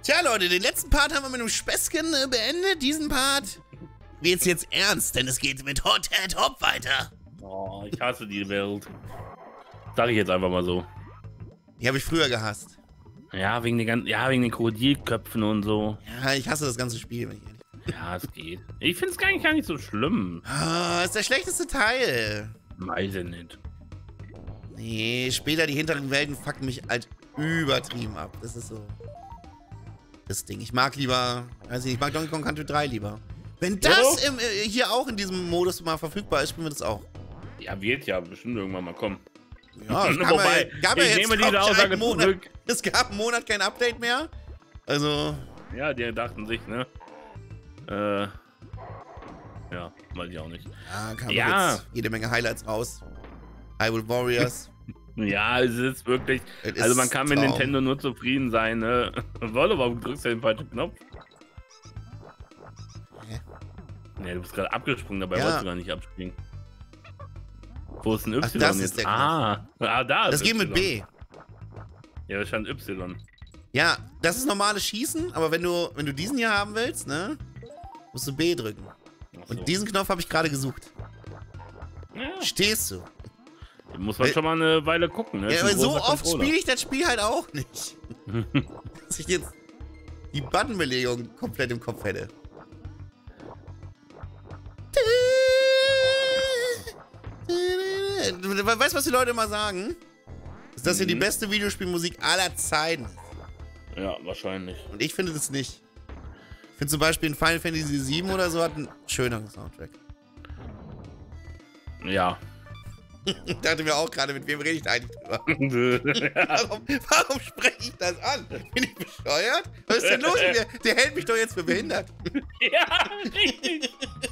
Tja, Leute, den letzten Part haben wir mit einem Späßchen beendet. Diesen Part wird's jetzt ernst, denn es geht mit Hot Head Hop weiter. Oh, ich hasse die Welt. Sag ich jetzt einfach mal so. Die habe ich früher gehasst. Ja, wegen den Krokodilköpfen und so. Ja, ich hasse das ganze Spiel, wenn ich ehrlich bin. Ja, es geht. Ich finde es gar nicht so schlimm. Ah, ist der schlechteste Teil. Weiß ich nicht. Nee, später die hinteren Welten fucken mich halt übertrieben ab. Das ist so das Ding. Ich mag lieber, weiß ich mag Donkey Kong Country 3 lieber. Wenn das hier auch in diesem Modus mal verfügbar ist, spielen wir das auch. Ja, wird ja bestimmt irgendwann mal kommen. Ja, es Wobei, gab ja ich jetzt nehme diese Aussage zurück. Es gab einen Monat kein Update mehr. Also. Ja, die dachten sich, ne? Ja, weiß ich auch nicht. Ja, kamen jetzt jede Menge Highlights raus. Hyrule Warriors. Ja, es ist wirklich. Also man kann mit Nintendo nur zufrieden sein, ne? Wolle, warum drückst du den falschen Knopf? Ne, du bist gerade abgesprungen, dabei wolltest du gar nicht abspringen. Wo ist ein Y das jetzt? Ist der da ist das geht mit B. Ja, da stand Y. Ja, das ist normales Schießen, aber wenn du diesen hier haben willst, ne, musst du B drücken. So. Und diesen Knopf habe ich gerade gesucht. Ja. Stehst du? Da muss man schon mal eine Weile gucken, ne? Ja, aber so oft spiele ich das Spiel halt auch nicht. Dass ich jetzt die Buttonbelegung komplett im Kopf hätte. Weißt du, was die Leute immer sagen? Ist das hier die beste Videospielmusik aller Zeiten? Ja, wahrscheinlich. Und ich finde das nicht. Ich finde zum Beispiel in Final Fantasy VII oder so hat einen schöneren Soundtrack. Ja. Ich dachte mir auch gerade, mit wem rede ich da eigentlich drüber? Warum spreche ich das an? Bin ich bescheuert? Was ist denn los mit mir? Der hält mich doch jetzt für behindert. Ja, richtig.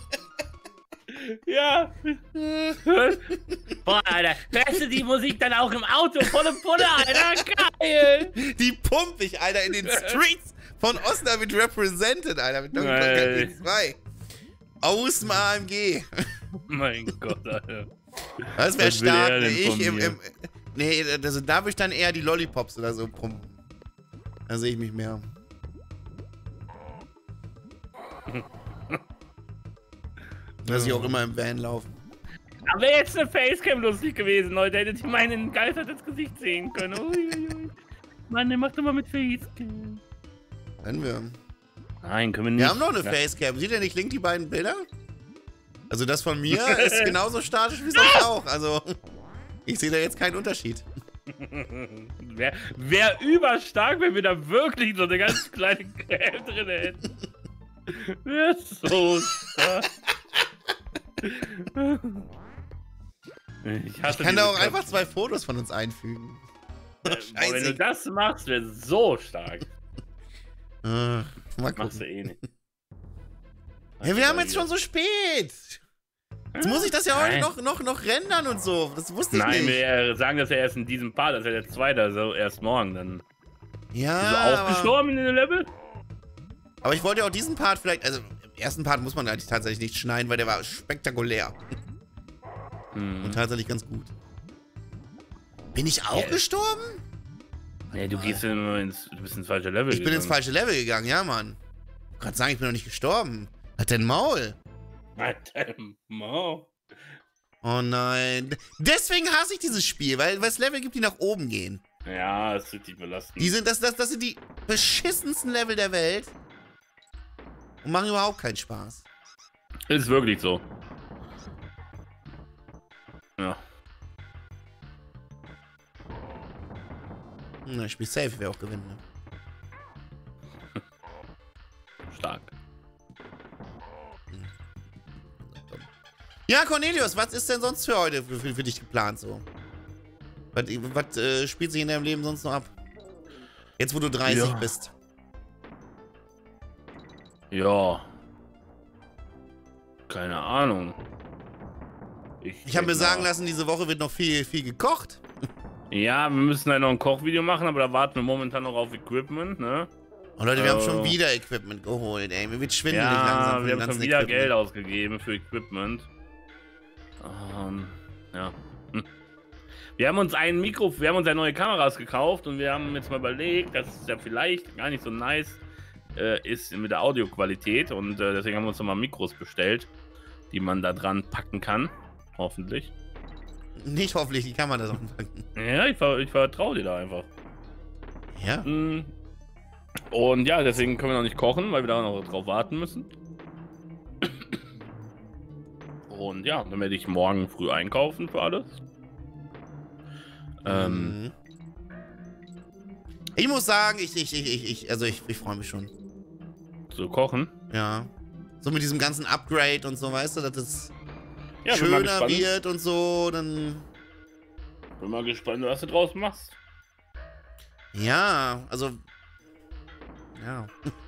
Ja. Boah, Alter. Hörst du die Musik dann auch im Auto? Volle Pulle, Alter. Geil. Die pump ich, Alter, in den Streets von Osnabrück represented, Alter. Mit Donkey Kong Country 2. Aus dem AMG. Mein Gott, Alter. Das wäre stark. Nee, also da würde ich dann eher die Lollipops oder so pumpen. Da sehe ich mich mehr. Dass ich auch immer im Van laufen. Aber wäre jetzt eine Facecam lustig gewesen, Leute. Hättet ihr meinen geistertes Gesicht sehen können. Uiuiui. Mann, der macht doch mal mit Facecam. Können wir. Nein, können wir nicht. Wir haben noch eine Facecam. Sieht ihr nicht Link die beiden Bilder? Also das von mir ist genauso statisch wie sonst auch. Also ich sehe da jetzt keinen Unterschied. Wäre überstark, wenn wir da wirklich so eine ganz kleine Creme drin hätten. Wäre so stark. Ich kann da auch einfach 2 Fotos von uns einfügen. Scheiße. Wenn du das machst, wäre so stark. Mal gucken. Machst du eh nicht. Ja, wir haben jetzt schon so spät. Jetzt muss ich das ja heute noch rendern und so. Das wusste ich nicht. Nein, wir sagen das ja erst in diesem Part. Das ist ja der zweite, also erst morgen dann. Ja. Bist du auch gestorben in dem Level? Aber ich wollte ja auch diesen Part vielleicht. Also im ersten Part muss man eigentlich tatsächlich nicht schneiden, weil der war spektakulär. Und tatsächlich ganz gut. Bin ich auch gestorben? Nee, du bist ins falsche Level gegangen. Ich bin ins falsche Level gegangen, ja, Mann. Ich kann sagen, ich bin noch nicht gestorben. Hat dein Maul. Hat dein Maul. Oh nein. Deswegen hasse ich dieses Spiel, weil es Level gibt, die nach oben gehen. Ja, das ist richtig belastend. Das sind die beschissensten Level der Welt. Und machen überhaupt keinen Spaß. Ist wirklich so. Ja. Na, ich spiel safe, wer auch gewinnen. Ne? Stark. Ja, Cornelius, was ist denn sonst für heute für dich geplant so? Was spielt sich in deinem Leben sonst noch ab? Jetzt, wo du 30 bist. Ja. Keine Ahnung. Ich habe mir sagen lassen, diese Woche wird noch viel gekocht. Ja, wir müssen halt noch ein Kochvideo machen, aber da warten wir momentan noch auf Equipment, ne? Oh Leute, wir haben schon wieder Equipment geholt, ey. Mir wird schwindelig langsam. Wir haben schon wieder Geld ausgegeben für Equipment. Ja. Wir haben uns ein wir haben uns ja neue Kameras gekauft und wir haben jetzt mal überlegt, dass es ja vielleicht gar nicht so nice ist mit der Audioqualität und deswegen haben wir uns nochmal Mikros bestellt, die man da dran packen kann. Hoffentlich. Nicht hoffentlich, die kann man das auch packen. Ja, ich vertraue dir da einfach. Ja. Und ja, deswegen können wir noch nicht kochen, weil wir da noch drauf warten müssen. Und ja, dann werde ich morgen früh einkaufen für alles. Ich muss sagen, ich freue mich schon. Zu kochen? Ja. So mit diesem ganzen Upgrade und so, weißt du, dass es Ja, schöner wird und so, dann... Bin mal gespannt, was du draus machst. Ja, also... Ja.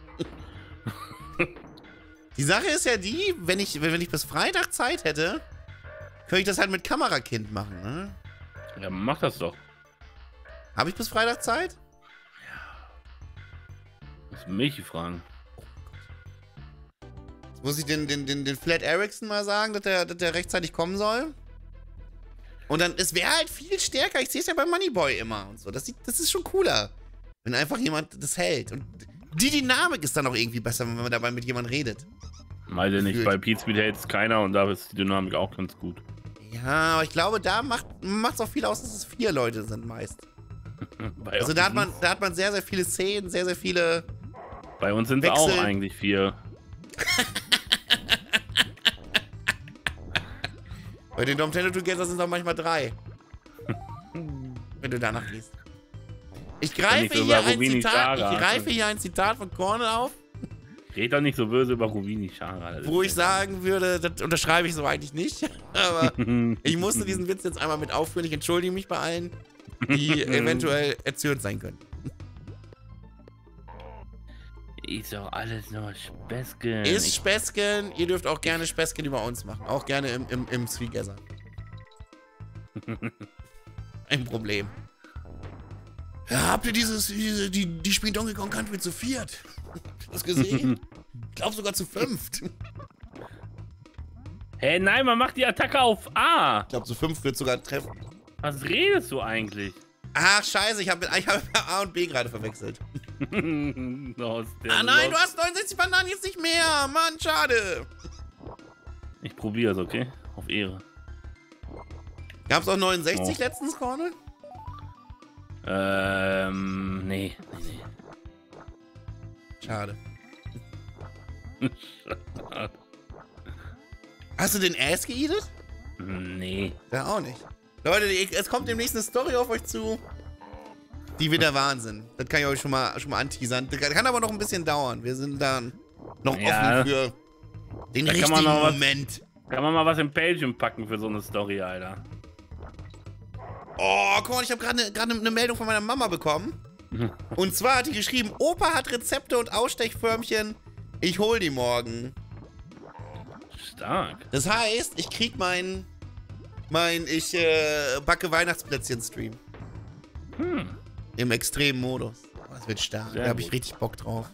Die Sache ist ja die, wenn ich bis Freitag Zeit hätte, könnte ich das halt mit Kamerakind machen, ne? Ja, mach das doch. Habe ich bis Freitag Zeit? Das mich fragen. Jetzt muss ich den Flat Erickson mal sagen, dass der rechtzeitig kommen soll. Und dann, es wäre halt viel stärker. Ich sehe es ja bei Moneyboy immer und so. Das ist schon cooler, wenn einfach jemand das hält. Und die Dynamik ist dann auch irgendwie besser, wenn man dabei mit jemandem redet. Weiß ich nicht, bei Pete Speed hält es keiner und da ist die Dynamik auch ganz gut. Ja, aber ich glaube, da macht es auch viel aus, dass es 4 Leute sind meist. Also da hat man sehr, sehr viele Szenen, sehr, sehr viele. Bei uns sind es auch eigentlich 4. Bei den Nintendo Together sind es auch manchmal 3. Wenn du danach liest. Ich greife hier ein Zitat von Cornel auf. Red doch nicht so böse über Ruvini Chara. Wo ich sagen würde, das unterschreibe ich so eigentlich nicht. Aber ich musste diesen Witz jetzt einmal mit aufführen. Ich entschuldige mich bei allen, die eventuell erzürnt sein können. Ist doch alles nur Späßchen. Ist Späßchen. Ihr dürft auch gerne Späßchen über uns machen. Auch gerne im Sweetgather. Ein Problem. Ja, habt ihr die spielen Donkey Kong Country zu 4? Habt ihr das gesehen? Ich glaube sogar zu 5. Hey, nein, man macht die Attacke auf A. Ich glaube zu 5 wird sogar treffen. Was redest du eigentlich? Ach, scheiße, ich hab A und B gerade verwechselt. Ah nein, du hast 69 Bananen jetzt nicht mehr. Mann, schade. Ich probiere es, okay? Auf Ehre. Gab's auch 69 letztens, Cornel? Nee. Schade. Hast du den Ass geeatet? Nee. Ja, auch nicht. Leute, es kommt demnächst eine Story auf euch zu. Die wird der Wahnsinn. Das kann ich euch schon mal anteasern. Das kann aber noch ein bisschen dauern. Wir sind da noch offen für den richtigen Moment. Kann man mal was im Belgium packen für so eine Story, Alter. Oh, guck mal, ich habe gerade eine Meldung von meiner Mama bekommen. Und zwar hat die geschrieben, Opa hat Rezepte und Ausstechförmchen. Ich hol die morgen. Stark. Das heißt, ich krieg ich backe Weihnachtsplätzchen-Stream. Im extremen Modus. Oh, das wird stark. Da habe ich richtig Bock drauf.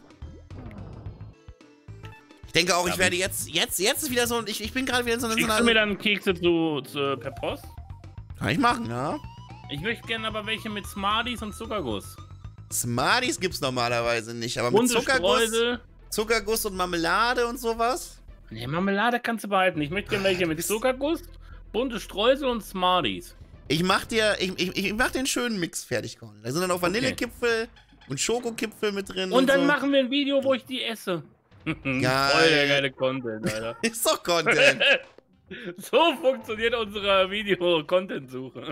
Ich denke auch, ich werde jetzt ist wieder so, ich bin gerade wieder in so einer... Schickst du mir dann Kekse per Post? Kann ich machen, ja. Ich möchte gerne aber welche mit Smarties und Zuckerguss. Smarties gibt's normalerweise nicht, aber mit Zuckerguss und Marmelade und sowas. Nee, Marmelade kannst du behalten. Ich möchte gerne welche mit Zuckerguss, bunte Streusel und Smarties. Ich mach den schönen Mix fertig, Cornel. Da sind dann auch Vanillekipfel und Schokokipfel mit drin. Und dann machen wir ein Video, wo ich die esse. Geil. Voll der geile Content, Alter. Ist doch Content. So funktioniert unsere Video-Content-Suche.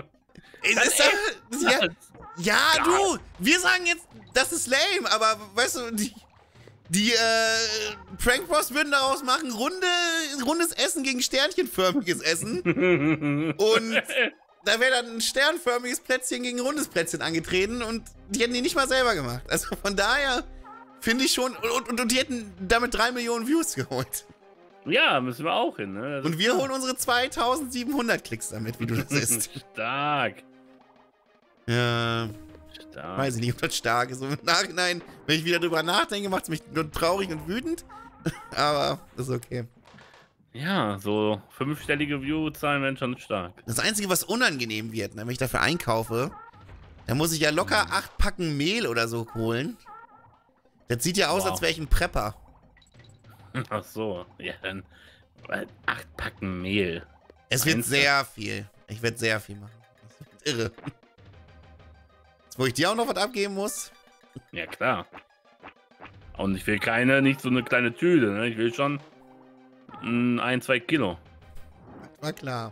Ja, du, wir sagen jetzt, das ist lame, aber weißt du, die Prank Bros würden daraus machen, rundes Essen gegen sternchenförmiges Essen. Und da wäre dann ein sternförmiges Plätzchen gegen ein rundes Plätzchen angetreten und die hätten die nicht mal selber gemacht. Also von daher finde ich schon, und die hätten damit 3 Millionen Views geholt. Ja, müssen wir auch hin, ne? Und wir holen unsere 2700 Klicks damit, wie du das isst. Stark. Ja. Stark. Weiß ich nicht, ob das stark ist. Und im Nachhinein, wenn ich wieder drüber nachdenke, macht es mich nur traurig und wütend. Aber das ist okay. Ja, so 5-stellige View-Zahlen wären schon stark. Das Einzige, was unangenehm wird, ne, wenn ich dafür einkaufe, dann muss ich ja locker 8 Packen Mehl oder so holen. Das sieht ja aus, als wäre ich ein Prepper. Ach so, ja, dann 8 Packen Mehl. Es wird sehr viel. Ich werde sehr viel machen. Das wird irre. Jetzt, wo ich dir auch noch was abgeben muss. Ja, klar. Und ich will nicht so eine kleine Tüte, ne? Ich will schon 1-2 Kilo. War klar.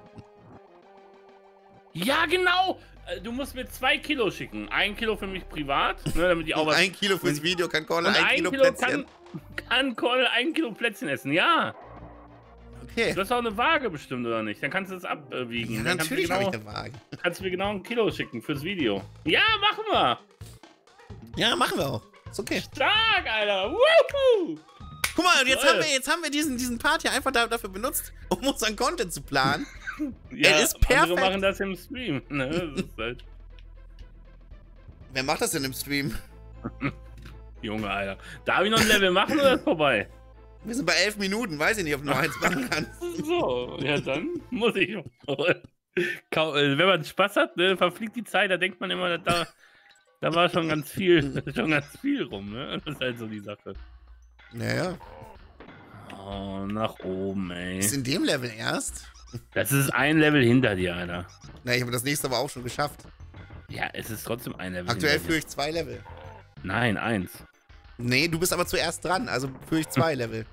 Ja, genau! Du musst mir 2 Kilo schicken. 1 Kilo für mich privat, ne, damit ich auch was... 1 Kilo fürs Video, kann Cornel und 1 Kilo Plätzchen. Kann Cornel 1 Kilo Plätzchen essen, ja. Okay. Du hast auch eine Waage bestimmt, oder nicht? Dann kannst du das abwiegen. Ja, dann natürlich habe ich eine Waage. Kannst du mir genau 1 Kilo schicken fürs Video. Ja, machen wir! Ja, machen wir auch. Ist okay. Stark, Alter! Woohoo! Guck mal, und jetzt haben wir diesen Part hier einfach dafür benutzt, um unseren Content zu planen. Ja, er ist perfekt. Andere machen das im Stream. Ne? Das ist halt Wer macht das denn im Stream? Junge, Alter. Darf ich noch ein Level machen oder ist vorbei? Wir sind bei 11 Minuten, weiß ich nicht, ob du noch eins machen kannst. So, ja dann muss ich. Wenn man Spaß hat, ne, verfliegt die Zeit, da denkt man immer, da war schon ganz viel rum, ne? Das ist halt so die Sache. Naja. Oh, nach oben, ey. Ist in dem Level erst? Das ist ein Level hinter dir, Alter. Na, ich habe das nächste aber auch schon geschafft. Ja, es ist trotzdem ein Level. Aktuell führe ich 2 Level. Nein, 1. Nee, du bist aber zuerst dran, also führe ich 2 Level.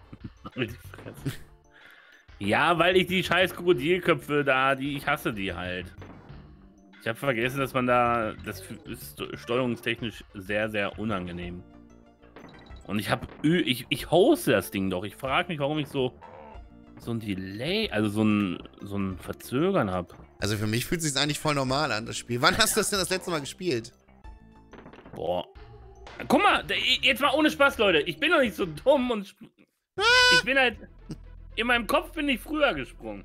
Ja, weil ich die scheiß Krokodilköpfe da, ich hasse die halt. Ich habe vergessen, dass man das ist steuerungstechnisch sehr, sehr unangenehm. Und ich hoste das Ding doch. Ich frage mich, warum ich so ein Delay, also so ein Verzögern habe. Also für mich fühlt es sich eigentlich voll normal an, das Spiel. Wann hast du das denn das letzte Mal gespielt? Boah. Guck mal, jetzt mal ohne Spaß, Leute. Ich bin doch nicht so dumm und ich bin halt, in meinem Kopf bin ich früher gesprungen.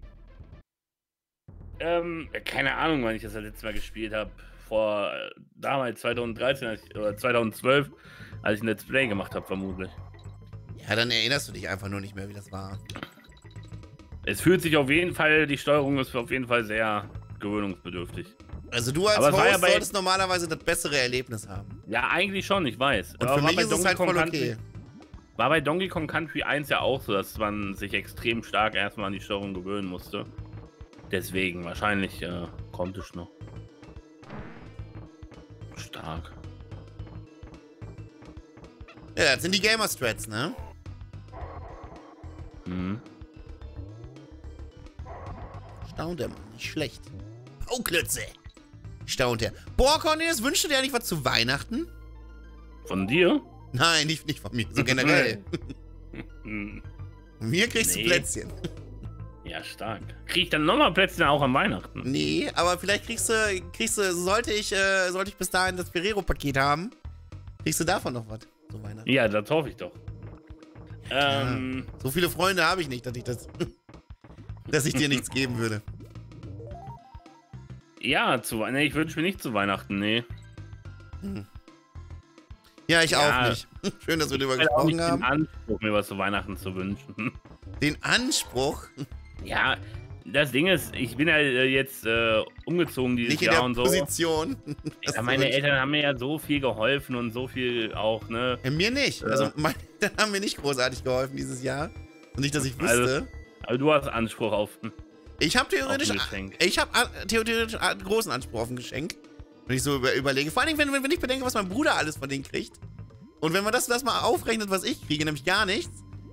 Keine Ahnung, wann ich das letzte Mal gespielt habe. Damals 2013 oder 2012, als ich ein Let's Play gemacht habe, vermutlich. Ja, dann erinnerst du dich einfach nur nicht mehr, wie das war. Es fühlt sich auf jeden Fall, die Steuerung ist auf jeden Fall sehr gewöhnungsbedürftig. Also du als Host solltest normalerweise das bessere Erlebnis haben. Ja, eigentlich schon, ich weiß. Und für mich ist es halt voll okay. War bei Donkey Kong Country 1 ja auch so, dass man sich extrem stark erstmal an die Steuerung gewöhnen musste. Deswegen, wahrscheinlich konnte ich noch. Stark. Ja, das sind die Gamer-Strats, ne? Mhm. Staunt er, Mann. Nicht schlecht. Bauklötze. Staunt er. Boah, Cornelius, wünschst du dir eigentlich was zu Weihnachten? Von dir? Nein, nicht von mir, so generell. Mir kriegst du Plätzchen. Ja, stark. Krieg ich dann nochmal Plätzchen auch an Weihnachten? Nee, aber vielleicht kriegst du, sollte ich bis dahin das Ferrero-Paket haben, kriegst du davon noch was zu Weihnachten. Ja, das hoffe ich doch. Ja, so viele Freunde habe ich nicht, dass ich dir nichts geben würde. Ja, ich wünsche mir nicht zu Weihnachten, nee. Ja, ich auch nicht. Schön, dass wir darüber gesprochen haben. Den Anspruch, mir was zu Weihnachten zu wünschen. Den Anspruch? Ja, das Ding ist, ich bin ja jetzt umgezogen dieses Jahr und so. Nicht in der Position. Ja, meine Eltern haben mir ja so viel geholfen und so viel auch, ne? Mir nicht. Also meine Eltern haben mir nicht großartig geholfen dieses Jahr. Und nicht, dass ich wüsste. Also du hast Anspruch auf Ich habe theoretisch einen großen Anspruch auf ein Geschenk. Wenn ich so überlege. Vor allem, wenn ich bedenke, was mein Bruder alles von denen kriegt. Und wenn man das mal aufrechnet, was ich kriege, nämlich gar nichts.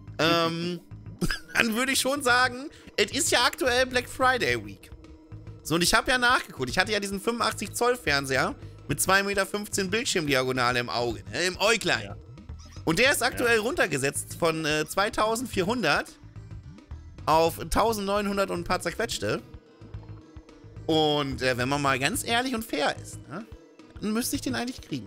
Dann würde ich schon sagen, es ist ja aktuell Black Friday Week. So, und ich habe ja nachgeguckt. Ich hatte ja diesen 85 Zoll Fernseher mit 2,15 Meter Bildschirmdiagonale im Auge, ne, im Äuglein. Ja. Und der ist aktuell runtergesetzt von 2400 auf 1900 und ein paar zerquetschte. Und wenn man mal ganz ehrlich und fair ist, ne, dann müsste ich den eigentlich kriegen.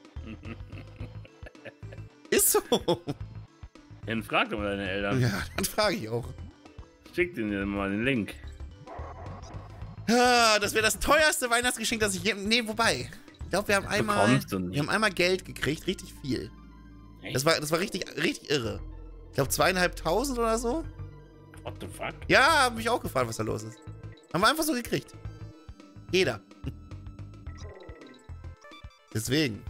Ist so. Dann frag doch mal deine Eltern. Ja, dann frage ich auch. Schick denen mal den Link. Ja, das wäre das teuerste Weihnachtsgeschenk, das ich je... Nee, wobei. Ich glaube, wir haben einmal Geld gekriegt, richtig viel. Echt? Das war richtig irre. Ich glaube 2500 oder so. What the fuck? Ja, hab mich auch gefragt, was da los ist. Haben wir einfach so gekriegt. Jeder. Deswegen.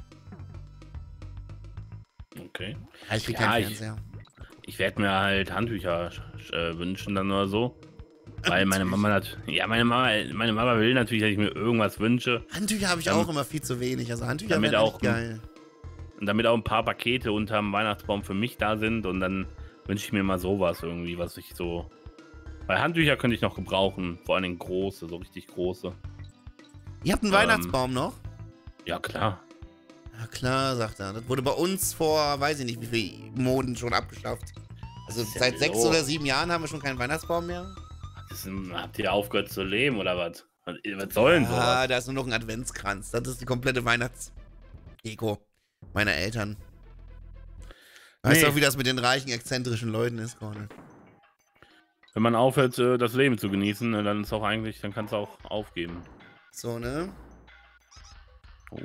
Okay. Ja, ich krieg keinen Fernseher. Ich werde mir halt Handtücher wünschen dann oder so. Weil meine Mama hat. Ja, meine Mama will natürlich, dass ich mir irgendwas wünsche. Handtücher habe ich auch immer viel zu wenig. Also Handtücher damit wären auch echt geil. Und damit auch ein paar Pakete unterm Weihnachtsbaum für mich da sind. Und dann wünsche ich mir mal sowas irgendwie, was ich so. Weil Handtücher könnte ich noch gebrauchen. Vor allem große, so richtig große. Ihr habt einen Weihnachtsbaum noch? Ja, klar. Ja, klar, sagt er. Das wurde bei uns vor, weiß ich nicht, wie viele Monaten schon abgeschafft. Also seit 6 oder 7 Jahren haben wir schon keinen Weihnachtsbaum mehr. Habt ihr aufgehört zu leben oder was? Was soll denn sowas? Ah, da ist nur noch ein Adventskranz. Das ist die komplette Weihnachtsdeko meiner Eltern. Weißt du auch, wie das mit den reichen, exzentrischen Leuten ist, Gordon? Wenn man aufhört, das Leben zu genießen, dann ist auch eigentlich, dann kannst du auch aufgeben. So, ne? Oh.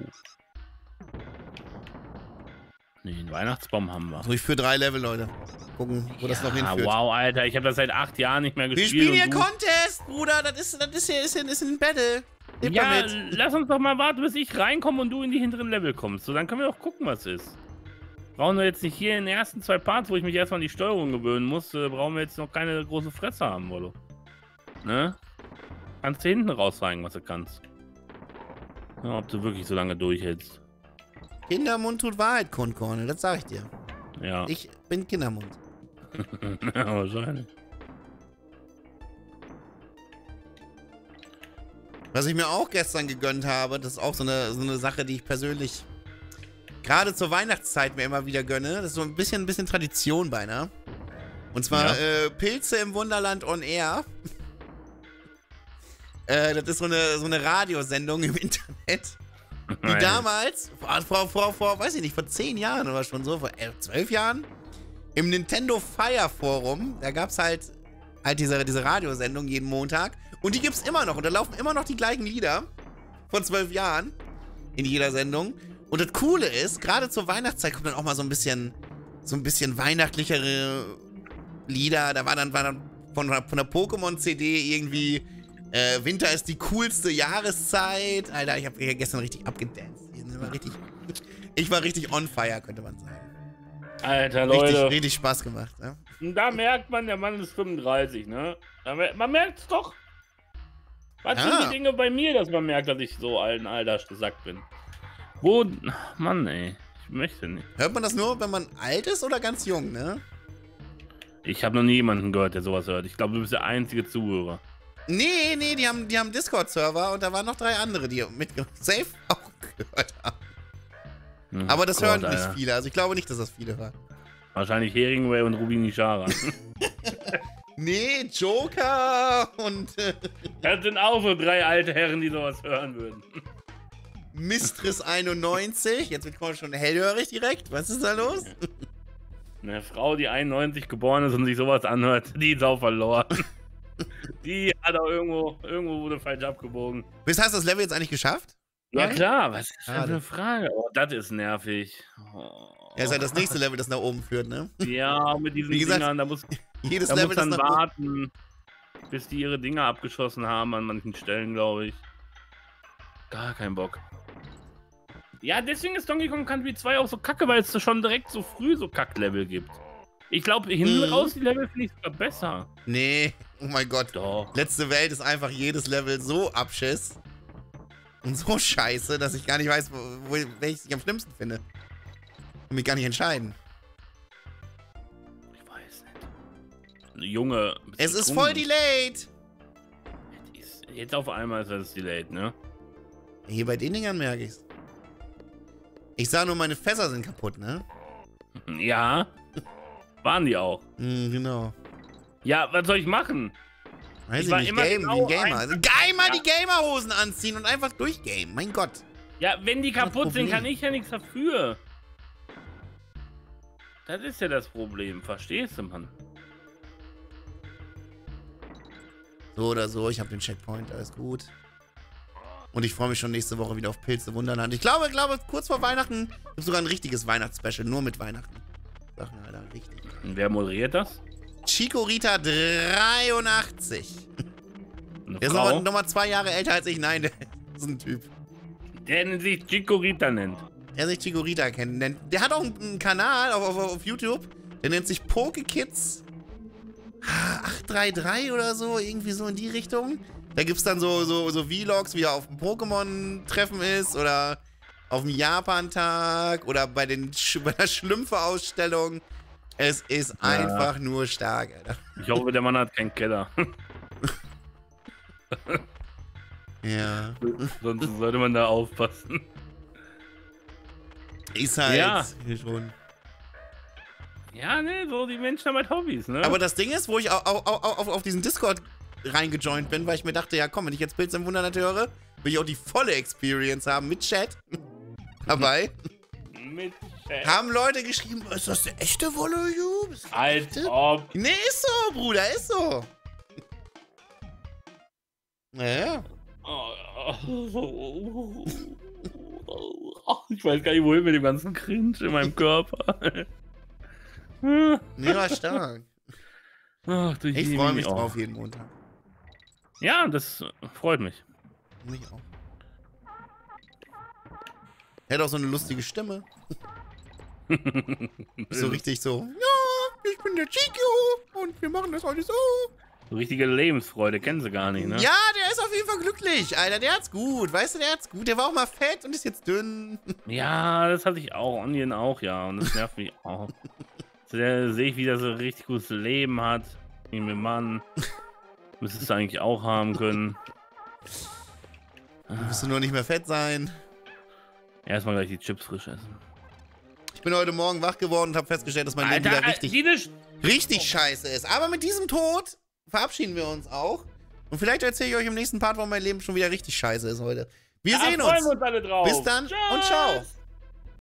Nee, einen Weihnachtsbaum haben wir. So, ich für 3 Level, Leute. Gucken, wo das noch hinführt. Wow, Alter, ich habe das seit 8 Jahren nicht mehr Wir gespielt. spielen hier Contest, Bruder. Das ist ein Battle. Lebt ja, damit. lass uns doch mal warten, bis ich reinkomme und du in die hinteren Level kommst. So, dann können wir auch gucken, was ist. Brauchen wir jetzt nicht hier in den ersten 2 Parts, wo ich mich erstmal an die Steuerung gewöhnen muss, brauchen wir jetzt noch keine große Fresse haben, Wollo. Ne? Kannst du hinten rauszeigen, was du kannst. Ja, ob du wirklich so lange durchhältst. Kindermund tut Wahrheit kund, Cornel, das sag ich dir. Ja. Ich bin Kindermund. Ja, wahrscheinlich. Was ich mir auch gestern gegönnt habe, das ist auch so eine Sache, die ich persönlich gerade zur Weihnachtszeit mir immer wieder gönne. Das ist so ein bisschen Tradition beinahe. Und zwar Pilze im Wunderland on Air. Das ist so eine Radiosendung im Internet. Die damals, vor, weiß ich nicht, vor 10 Jahren oder schon so, vor 12 Jahren, im Nintendo Fire Forum, da gab es halt diese Radiosendung jeden Montag. Und die gibt's immer noch. Und da laufen immer noch die gleichen Lieder von 12 Jahren in jeder Sendung. Und das Coole ist, gerade zur Weihnachtszeit kommt dann auch mal so ein bisschen weihnachtlichere Lieder. Da war dann von der Pokémon-CD irgendwie Winter ist die coolste Jahreszeit. Alter, ich habe gestern richtig abgedanced. Ich war richtig on fire, könnte man sagen. Alter, Leute. Richtig Spaß gemacht, ja? Und da merkt man, der Mann ist 35, ne? Man merkt's doch. Was sind die Dinge bei mir, dass man merkt, dass ich so alten Alters gesagt bin? Wo? Mann, ey. Ich möchte nicht. Hört man das nur, wenn man alt ist oder ganz jung, ne? Ich habe noch nie jemanden gehört, der sowas hört. Ich glaube, du bist der einzige Zuhörer. Nee, die haben Discord-Server und da waren noch 3 andere, die safe auch gehört haben. Aber das hören nicht viele, also ich glaube nicht, dass das viele waren. Wahrscheinlich Heringway und Rubini Schara. Nee, Joker und... Das sind auch so 3 alte Herren, die sowas hören würden. Mistress 91, jetzt wird schon hellhörig direkt. Was ist da los? Eine Frau, die 91 geboren ist und sich sowas anhört, die ist auch verloren. Die hat auch irgendwo wurde falsch abgebogen. Hast du das Level jetzt eigentlich geschafft? Ja klar, was ist das für eine Frage? Oh, das ist nervig. Oh. Ja, ist halt das nächste Level, das nach oben führt, ne? Ja, mit diesen Dingern, da muss dann warten, bis die ihre Dinger abgeschossen haben an manchen Stellen, glaube ich. Gar kein Bock. Ja, deswegen ist Donkey Kong Country 2 auch so kacke, weil es schon direkt so früh so Kack-Level gibt. Ich glaube, hinten raus die Level finde ich sogar besser. Nee, oh mein Gott. Doch. Letzte Welt ist einfach jedes Level so Abschiss und so scheiße, dass ich gar nicht weiß, welches ich am schlimmsten finde. Und mich gar nicht entscheiden. Ich weiß nicht. Junge. Es ist voll delayed. Jetzt auf einmal ist das delayed, ne? Hier bei den Dingern merke ich's. Ich sah nur, meine Fässer sind kaputt, ne? Ja. Waren die auch. Genau. Ja, was soll ich machen? Weiß ich nicht, wie ein Gamer. Die Gamerhosen anziehen und einfach durchgamen. Mein Gott. Ja, wenn die kaputt sind, kann ich ja nichts dafür. Das ist ja das Problem. Verstehst du, Mann? So oder so, ich habe den Checkpoint, alles gut. Und ich freue mich schon nächste Woche wieder auf Pilze Wunderland. Ich glaube, kurz vor Weihnachten gibt es sogar ein richtiges Weihnachtsspecial, nur mit Weihnachten. Sachen, Alter, richtig. Und wer moderiert das? Chikorita 83. Eine Der ist Frau, nochmal 2 Jahre älter als ich. Nein, der ist ein Typ. der sich Chikorita nennt. Der sich Chikorita nennt. Der hat auch einen Kanal auf YouTube. Der nennt sich PokeKids 833 oder so. Irgendwie so in die Richtung. Da gibt es dann so Vlogs, wie er auf dem Pokémon-Treffen ist oder auf dem Japan-Tag oder bei der Schlümpfe-Ausstellung. Es ist einfach nur stark, Alter. Ich hoffe, der Mann hat keinen Keller. Ja. Sonst sollte man da aufpassen. Ist halt Ja. schon. Ja, ne, so die Menschen haben halt Hobbys, ne? Aber das Ding ist, wo ich auf diesen Discord reingejoint bin, weil ich mir dachte, ja komm, wenn ich jetzt Pilze im Wunderland höre, will ich auch die volle Experience haben mit Chat dabei. Mit Chat. Haben Leute geschrieben, ist das der echte Wolle-You? Als ob. Nee, ist so, Bruder, ist so. Naja. Ich weiß gar nicht, wohin mit dem ganzen Cringe in meinem Körper. Nee, war stark. Ach, du Ich freue mich drauf jeden Montag. Ja, das freut mich. Mich auch. Er hat auch so eine lustige Stimme. So richtig so, ja, ich bin der Chico und wir machen das heute so. So richtige Lebensfreude, kennen sie gar nicht, ne? Ja, der ist auf jeden Fall glücklich, Alter. Der hat's gut. Weißt du, der hat's gut. Der war auch mal fett und ist jetzt dünn. Ja, das hatte ich auch. Onion auch, ja. Und das nervt mich auch. So, der sehe ich, wie der so ein richtig gutes Leben hat. Ich mir Mann. Müsstest du eigentlich auch haben können. Dann wirst du nur nicht mehr fett sein. Erstmal gleich die Chips frisch essen. Ich bin heute Morgen wach geworden und habe festgestellt, dass mein Leben wieder richtig scheiße ist. Aber mit diesem Tod verabschieden wir uns auch. Und vielleicht erzähle ich euch im nächsten Part, warum mein Leben schon wieder richtig scheiße ist heute. Wir sehen uns. Da freuen wir uns alle drauf. Bis dann und ciao.